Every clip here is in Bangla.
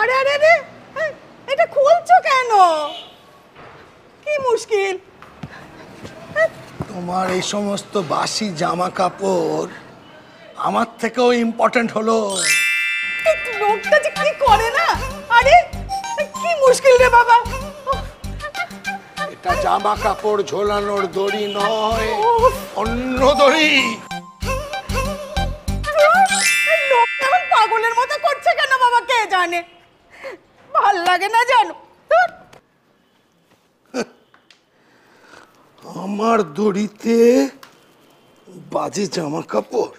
আরে আরে আরে এটা খুলছো কেন? কি মুশকিল? তোমার এই সমস্ত বাসি জামা কাপড় আমার থেকেও ইম্পর্টেন্ট হলো। লোকটা যে কি করে না। আরে কি মুশকিল রে বাবা। এটা জামা কাপড় ঝোলানোর দড়ি নয়, অন্য দড়ি। লোকটা এখন পাগলের মতো করছে কেন বাবা কে জানে। ভাল লাগে না জানো। আমার দড়িতে বাজে জামা কাপড়,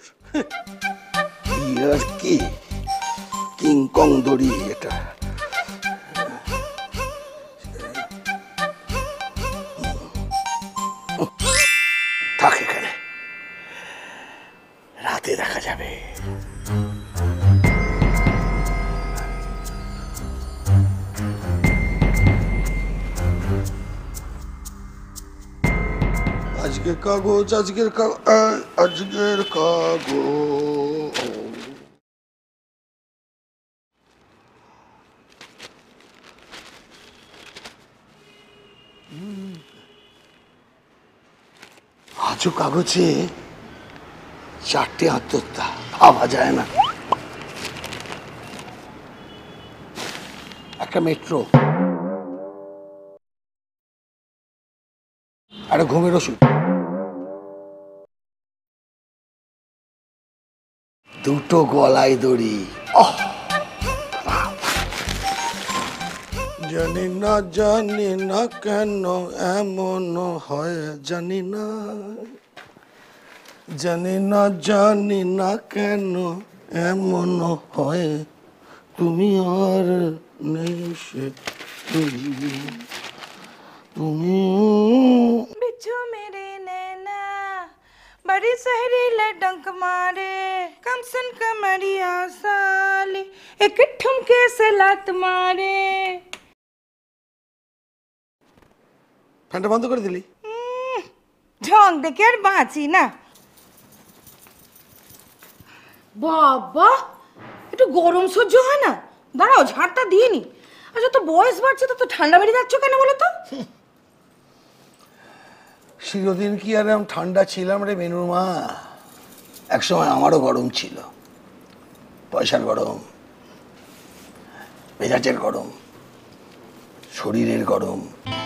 আর কি কিংকং দড়ি এটা। থাক এখানে, রাতে দেখা যাবে। আজকের কাগজ, আজকের আজকের কাগজ। আজও কাগজে 4টে আত্মহত্যা, ভাবা যায় না। একটা মেট্রো, একটা ঘুমের ওষুধ, দুটো গলায় দড়ি। জানি না কেন এমন হয়, জানি না কেন এমন হয়, তুমি আর নেই সে তুমি। बिच्छू मेरे नैना बड़ी सहरीले डंक मारे, कम सुन कमरिया साली एक ठुमके से लात मारे। ফ্যানটা বন্ধ করে দিলি? ঢং দেখে আর বাঁচি না বাবা। একটু গরম সহ্য হয় না? দাঁড়াও ঝাড়টা দিয়ে নি। আচ্ছা তো বয়স বাড়ছে তো ঠান্ডা বেরিয়ে যাচ্ছ কেন বলো তো? চিরদিন কি আর আমি ঠান্ডা ছিলাম রে মেনুর মা? একসময় আমারও গরম ছিল, পয়সার গরম, মেজাজের গরম, শরীরের গরম।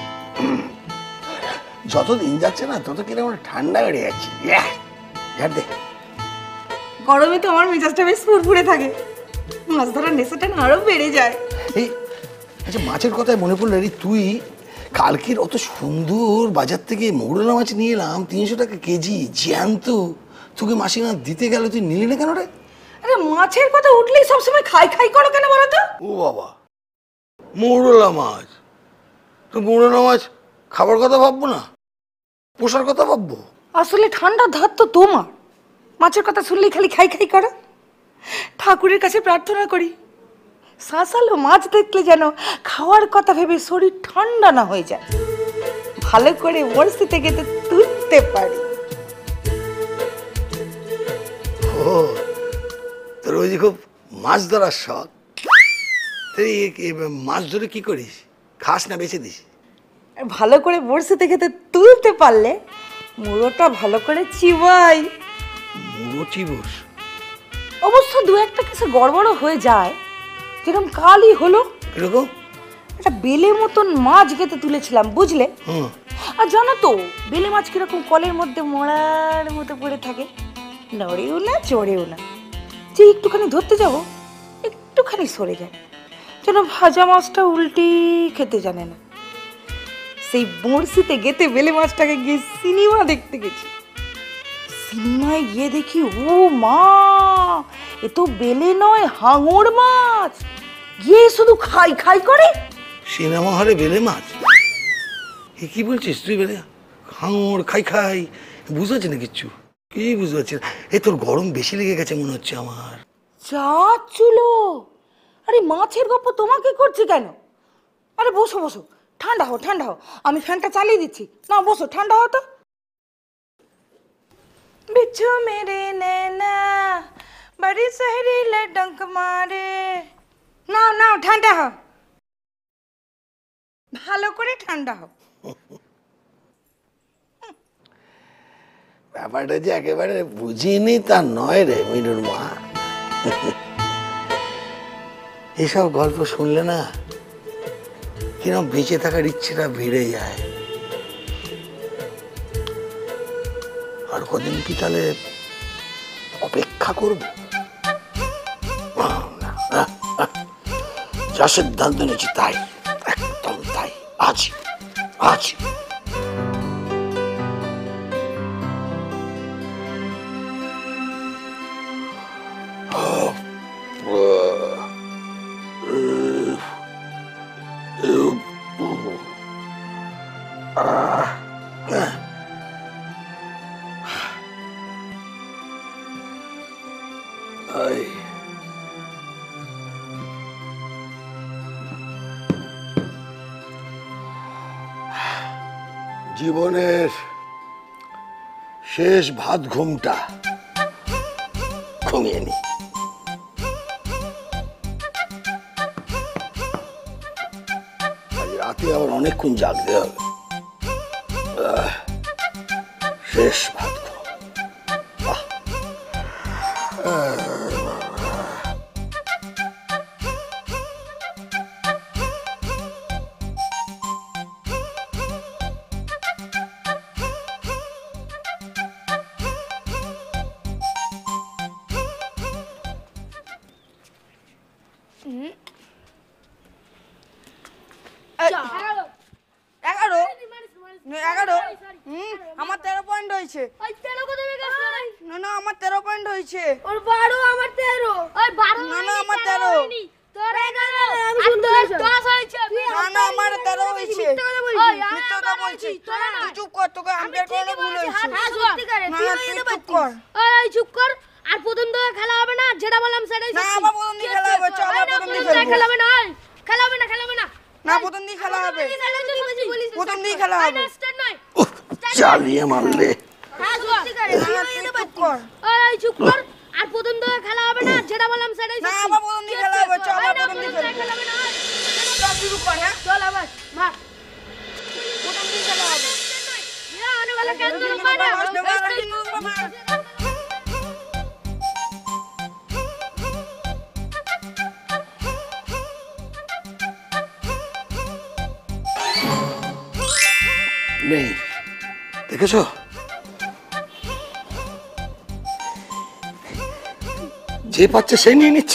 যত দিন যাচ্ছে না তত কিরকম ঠান্ডা বেড়ে যাচ্ছে। ঝাড় দে। গরমে তো আমার মেজাজটা বেশ ফুরফুরে থাকে, মাছ ধরার নেশাটা না আরো বেড়ে যায়। এই আচ্ছা, মাছের কথায় মনে পড়লো রে, তুই কালকের অত সুন্দর বাজার থেকে মৌরলা মাছ নিয়ে এলাম, 300 টাকা কেজি জ্যান্ত। তোকে মাসিমা দিতে গেল, তুই নিলি না কেন রে? আরে মাছের কথা উঠলেই সবসময় খাই খাই করো কেন বলো তো? ও বাবা, মৌরলা মাছ তো মৌরলা মাছ খাবার কথা ভাববো না, পোষার কথা ভাববো? আসলে ঠান্ডা ধাত তো তোমার, মাছের কথা শুনলেই খালি খাই খাই করো। ঠাকুরের কাছে প্রার্থনা করি শাঁসালো মাছ দেখলে যেন খাওয়ার কথা ভেবে শরীর ঠান্ডা না হয়ে যায়, ভালো করে বড়শি থেকে তো তুলতে পারি। ও তোর ওই যে খুব মাছ ধরার শখ। তুই মাছ ধরে কি করিস? খাস না বেঁচে দিস? ভালো করে বড়শি থেকে তো তুলতে পারলে মুড়োটা ভালো করে চিবাই। মুড়ো চিবস? অবশ্য দু একটা কিছু গড়বড় হয়ে যায়, যেরকম কালই হলো। কিরকম? একটা বেলে মতন মাছ গেতে তুলেছিলাম বুঝলে। আর জানো তো বেলে মাছ কিরকম কলের মধ্যে মোড়ার মতো পড়ে থাকে, নড়েও না চড়েও না। যে একটুখানি ধরতে যাব একটুখানি সরে যায়, যেন ভাজা মাছটা উল্টি খেতে জানে না। সেই বড়শিতে গেতে বেলে মাছটাকে গিয়ে সিনেমা দেখতে গেছি। সিনেমায় গিয়ে দেখি ও মা, এ তো বেলে নয় হাঙর মাছ, গিয়ে শুধু খাই খাই করে। সিনেমা হলে বেলে মাছ? এ কি বলছিস তুই? বেলে হাঙর খাই খাই বুঝতে পারছি না কিচ্ছু, কি বুঝতে পারছি না। এ তোর গরম বেশি লেগে গেছে মনে হচ্ছে আমার। যাচ্ছিলো। আরে মাছের গপ্প তোমাকে করছি কেন? আরে বসো বসো, ঠান্ডা হও ঠান্ডা হও, আমি ফ্যানটা চালিয়ে দিচ্ছি। না বসো, ঠান্ডা হও তো। बिच्छू मेरे नैना बड़ी सहरीले डंक मारे, নাও নাও, ঠান্ডা হও, ভালো করে ঠান্ডা হও। ব্যাপারটা যে একেবারে বুঝিনি তা নয় রে মিনুর মা। এসব গল্প শুনলে না কিরম বেঁচে থাকার ইচ্ছেটা বেড়ে যায়। আর কদিন কি তাহলে অপেক্ষা করবো? যা সিদ্ধান্ত নিয়েছি তাই, একদম তাই, আজ আজ। জীবনের শেষ ভাত ঘুমটা ঘুমিয়ে নি। রাতে আবার অনেকক্ষণ জাগতে হবে। শেষ ভাত ঘুম। আমার 13 পয়েন্ট হয়েছে। না না, আমার 13 পয়েন্ট হয়েছে। ওর 12, আমার 13। ওই 12 না না, আমার 13। তোর 11, আমি 10 হয়েছে। না না, আমার 13 হয়েছে। মিথ্যা কথা বলছিস। তুই চুপ কর, তোকে আম্পায়ার করানো ভুল হয়েছে। হ্যাঁ, সত্যি করে না তুই না, হয়ে তুই যাবে। চুপ কর। ওই চুপ কর। আর প্রথম তো খেলা হবে না, যেটা বললাম সেটাই না, সত্যি। আবার প্রথম দিয়ে খেলা হবে। চল, আবার প্রথম দিয়ে খেলবো। খেলা হবে না, ওই খেলা হবে না, খেলা হবে না। না, প্রথম দিয়ে খেলা হবে। প্রথম দিয়ে খেলা হবে। স্টার্ট নয়। চালিয়ে মারলে। হ্যাঁ, সত্যি করে তুই না, হয়ে তুই যাবে। চুপ কর। ওই চুপ কর। আর প্রথম তো খেলা হবে না, যেটা বললাম সেটাই না, সত্যি। আবার প্রথম দিয়ে খেলা হবে। চল, আবার প্রথম দিয়ে খেলবো। খেলা হবে না, ওই। চল, শুরু কর। হ্যাঁ, চল আবার মার। প্রথম দিয়ে খেলা হবে। অনেক ভালো খেলতে নেই, দেখেছো? যে পাচ্ছে সে নিয়ে নিচ্ছে।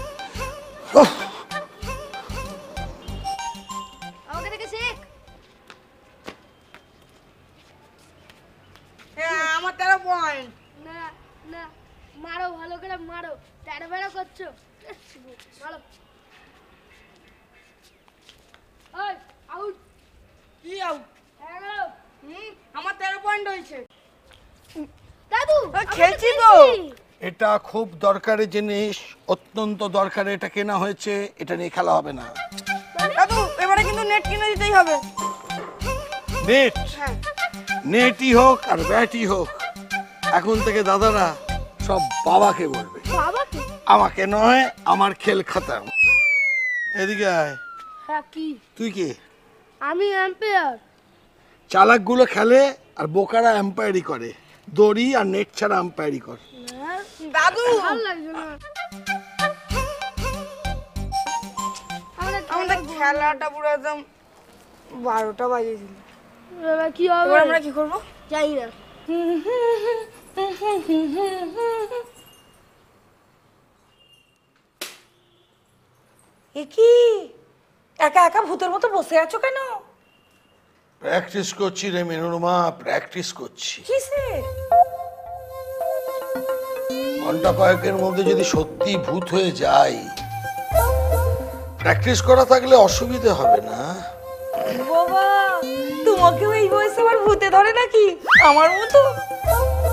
আমাকে দেখে শেখ। হ্যাঁ, আমার 13 পয়েন্ট। না না, মারো ভালো করে মারো। তেরো বেড়া করছো ভালো। ওই আউট। কি আউট? হ্যালো আমার 13 পয়েন্ট হয়েছে। দাদু খেলছি তো। এটা খুব দরকারি জিনিস, অত্যন্ত দরকারি। এটা কেনা হয়েছে, এটা নিয়ে খেলা হবে না। দাদু, এবারে কিন্তু নেট কিনে দিতেই হবে। নেট, হ্যাঁ। নেটই হোক আর ব্যাটই হোক, এখন থেকে দাদারা সব বাবাকে বলবে, বাবা কি? আমাকে নয়। আমার খেল খাতা। এদিকে আয়। হ্যাঁ কি? তুই কি? আমি এম্পায়ার। চালাকগুলো খেলে আর বোকারা এম্পায়ারি করে। দড়ি আর নেট ছাড়া এম্পায়ারি কর। দাদু, ভালো লাগছে না। আমাদের খেলাটা পুরো একদম 12টা বাজে ছিল। এবার কি হবে? এবার আমরা কি করবো? জানি না। এ কি একা একা ভূতের মতো বসে আছো কেন? প্র্যাকটিস করছি রে মিনুর মা, প্র্যাকটিস করছি। কিসে? ঘন্টা কয়েকের মধ্যে যদি সত্যি ভূত হয়ে যাই, প্র্যাকটিস করা থাকলে অসুবিধে হবে না। বাবা, তোমাকেও এই বয়সে আবার ভূতে ধরে নাকি আমার মতো?